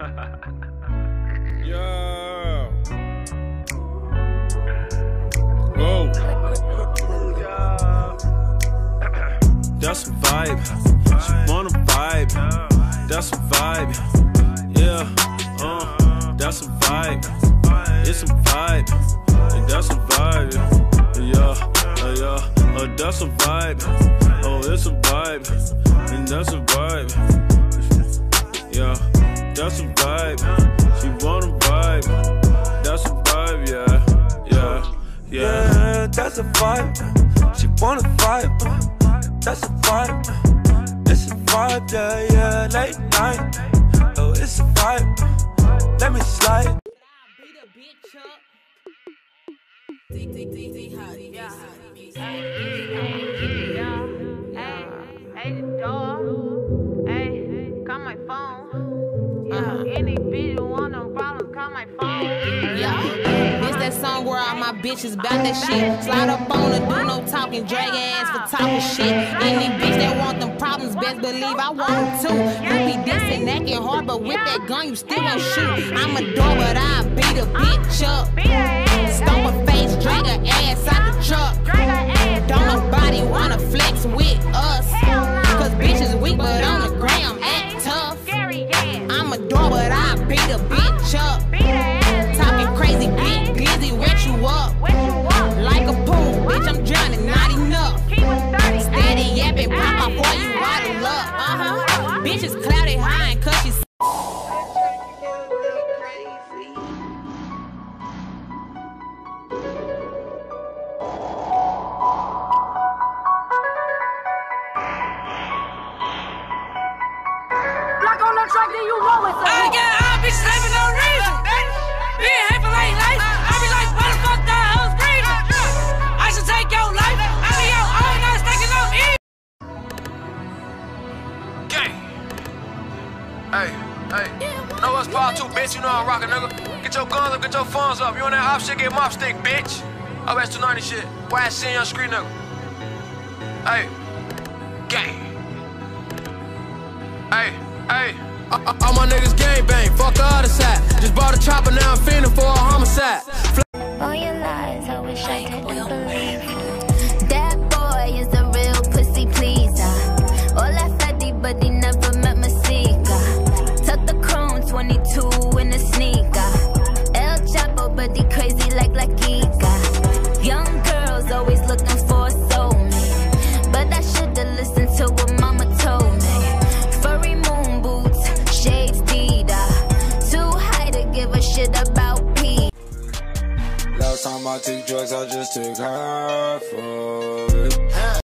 Yeah. Whoa. That's a vibe. She wanna vibe. That's a vibe. Yeah. That's a vibe. It's a vibe. And that's a vibe. Yeah. Yeah. That's a vibe. Oh, it's a vibe. And that's a vibe. Yeah. That's a vibe. She wanna vibe. That's a vibe. Yeah. Yeah. Yeah. That's a vibe. She wanna vibe. That's a vibe. It's a vibe. Yeah, yeah. Late night. Oh, it's a vibe. Let me slide. Hey, the dog. Hey, call my phone. Any bitch who want them problems, call my phone. It's that song where all my bitches bout that shit. Slide up on her, do no talking, drag her ass for talking shit. Any bitch that want them problems, best believe I want them too. You be dissing, acting hard, but with that gun you still won't shoot. I'm a dog, but I beat a bitch up. Stomp her face, drag her ass out the truck. Don't nobody wanna flex with us. Cause bitches weak, but on the gram act tough. I'm a dog, but I beat a bitch up. Talking crazy, big glizzy, wet you up. Like a pool, bitch, I'm drowning, not enough. Steady yapping, pop off for you out of luck. Bitches cloudy high and cause she's I get high, bitch, slamming no reason. Being hateful ain't life. I be like, why the fuck that hoes breathing? I should take your life. I be out all night stacking up E. Gang. Hey. Know what's part 2, bitch? You know I'm rockin', nigga. Get your guns up, get your phones up. You on that op shit, get mop stick, bitch. OS 290 shit. Why I see your street, nigga? Hey. Gang. Hey. All my niggas gang bang, fuck the other side. Just bought a chopper, now I'm fiending for a homicide. All your lies, I wish I could believe you. That boy is a real pussy pleaser. All that fatty, but he never met Masika. Tuck the chrome 22 in a sneaker. El Chapo, but he crazy like La Kika. Young girls always looking for a soulmate, but I should've listened to what mama told me. Furry moon boots, shades Dita. Too high to give a shit about P. Last time I took drugs, I just took half of it.